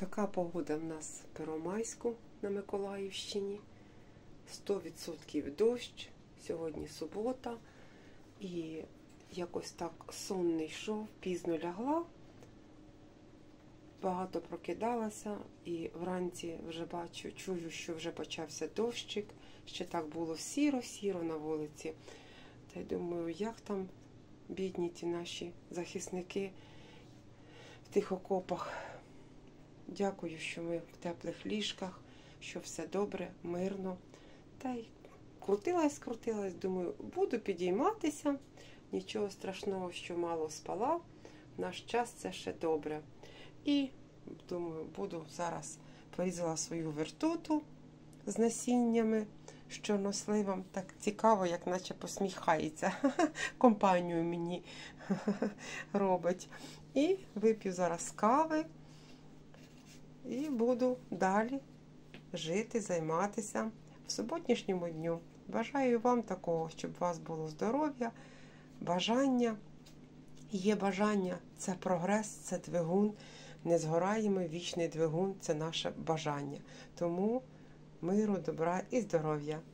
Така погода в нас в Первомайську на Миколаївщині. 100% дощ. Сьогодні субота. І якось так сон не йшов, пізно лягла. Багато прокидалася і вранці вже чую, що вже почався дощик. Ще так було сіро-сіро на вулиці. Та й думаю, як там бідні ті наші захисники в тих окопах. Дякую, що ми в теплих ліжках, що все добре, мирно. Та й крутилась, думаю, буду підійматися. Нічого страшного, що мало спала. В наш час це ще добре. І, думаю, буду зараз порізала свою вертуту з насіннями, з чорносливом. Так цікаво, як наче посміхається. Компанію мені робить. І вип'ю зараз кави. І буду далі жити, займатися в суботнішньому дню. Бажаю вам такого, щоб у вас було здоров'я, бажання. Є бажання – це прогрес, це двигун. Незгораємий вічний двигун – це наше бажання. Тому миру, добра і здоров'я.